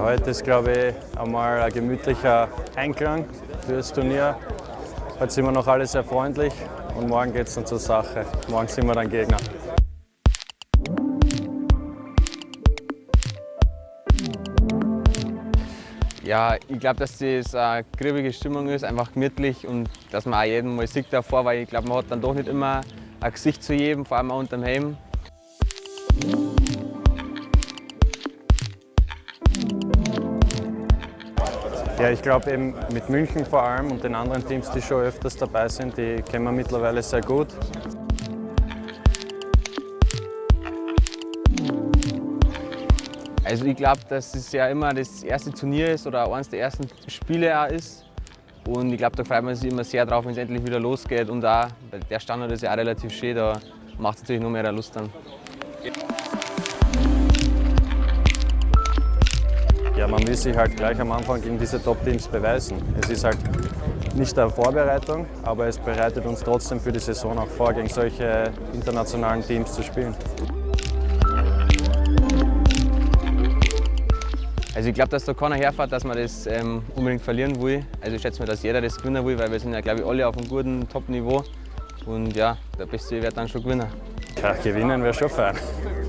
Heute ist, glaube ich, einmal ein gemütlicher Einklang für das Turnier. Heute sind wir noch alle sehr freundlich und morgen geht es dann zur Sache. Morgen sind wir dann Gegner. Ja, ich glaube, dass das eine griffige Stimmung ist, einfach gemütlich und dass man auch jeden mal sieht davor, weil ich glaube, man hat dann doch nicht immer ein Gesicht zu jedem, vor allem auch unterm Helm. Ja, ich glaube eben mit München vor allem und den anderen Teams, die schon öfters dabei sind, die kennen wir mittlerweile sehr gut. Also ich glaube, dass es ja immer das erste Turnier ist oder eines der ersten Spiele auch ist. Und ich glaube, da freut man sich immer sehr drauf, wenn es endlich wieder losgeht. Und auch, weil der Standort ist ja auch relativ schön, da macht es natürlich noch mehr Lust dann. Ja, man will sich halt gleich am Anfang gegen diese Top-Teams beweisen. Es ist halt nicht eine Vorbereitung, aber es bereitet uns trotzdem für die Saison auch vor, gegen solche internationalen Teams zu spielen. Also ich glaube, dass da keiner herfährt, dass man das unbedingt verlieren will. Also ich schätze mir, dass jeder das gewinnen will, weil wir sind ja, glaube ich, alle auf einem guten Top-Niveau. Und ja, der Beste wird dann schon gewinnen. Ja, gewinnen wäre schon fein.